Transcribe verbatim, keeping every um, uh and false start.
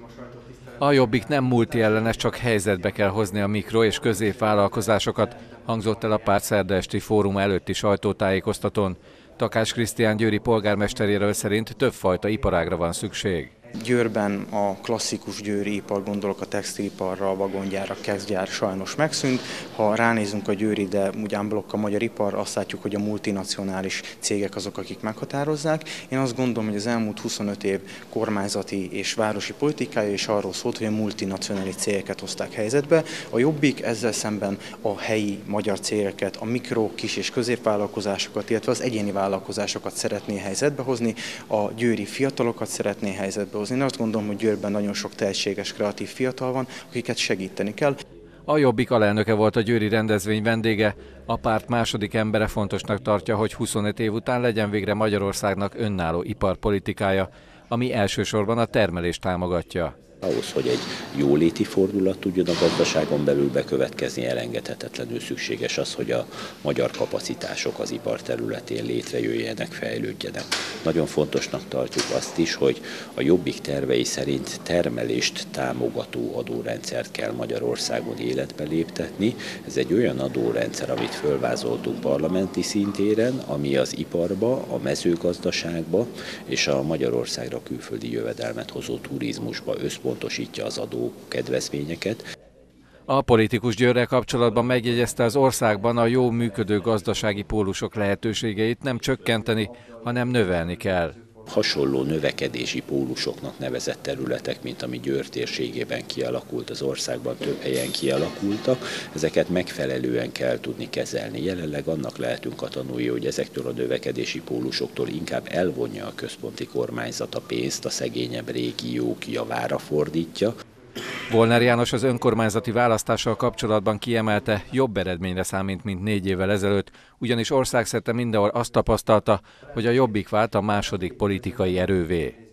A Jobbik nem multiellenes, csak helyzetbe kell hozni a mikro- és középvállalkozásokat, hangzott el a párt szerda esti fórum előtti sajtótájékoztatón. Takács Krisztián győri polgármesteréről szerint többfajta iparágra van szükség. Győrben a klasszikus győri ipar, gondolok a textiliparra, a vagongyár, a kekszgyár sajnos megszűnt. Ha ránézünk a győri, de ugyan blokk a magyar ipar, azt látjuk, hogy a multinacionális cégek azok, akik meghatározzák. Én azt gondolom, hogy az elmúlt huszonöt év kormányzati és városi politikája is arról szólt, hogy a multinacionális cégeket hozták helyzetbe. A Jobbik ezzel szemben a helyi magyar cégeket, a mikro, kis és középvállalkozásokat, illetve az egyéni vállalkozásokat szeretné helyzetbe hozni, a győri fiatalokat szeretné helyzetbe. Én azt gondolom, hogy Győrben nagyon sok tehetséges, kreatív fiatal van, akiket segíteni kell. A Jobbik alelnöke volt a győri rendezvény vendége. A párt második embere fontosnak tartja, hogy huszonöt év után legyen végre Magyarországnak önálló iparpolitikája, ami elsősorban a termelést támogatja. Ahhoz, hogy egy jóléti fordulat tudjon a gazdaságon belül bekövetkezni, elengedhetetlenül szükséges az, hogy a magyar kapacitások az ipar területén létrejöjjenek, fejlődjenek. Nagyon fontosnak tartjuk azt is, hogy a Jobbik tervei szerint termelést támogató adórendszert kell Magyarországon életbe léptetni. Ez egy olyan adórendszer, amit fölvázoltunk parlamenti szintéren, ami az iparba, a mezőgazdaságba és a Magyarországra külföldi jövedelmet hozó turizmusba összpontosítja. pontosítja az adó kedvezményeket. A politikus Győrrel kapcsolatban megjegyezte, az országban a jó működő gazdasági pólusok lehetőségeit nem csökkenteni, hanem növelni kell. Hasonló növekedési pólusoknak nevezett területek, mint ami Győr térségében kialakult, az országban több helyen kialakultak, ezeket megfelelően kell tudni kezelni. Jelenleg annak lehetünk a tanúi, hogy ezektől a növekedési pólusoktól inkább elvonja a központi kormányzat a pénzt, a szegényebb régiók javára fordítja. Volner János az önkormányzati választással kapcsolatban kiemelte, jobb eredményre számít, mint négy évvel ezelőtt, ugyanis országszerte mindenhol azt tapasztalta, hogy a Jobbik vált a második politikai erővé.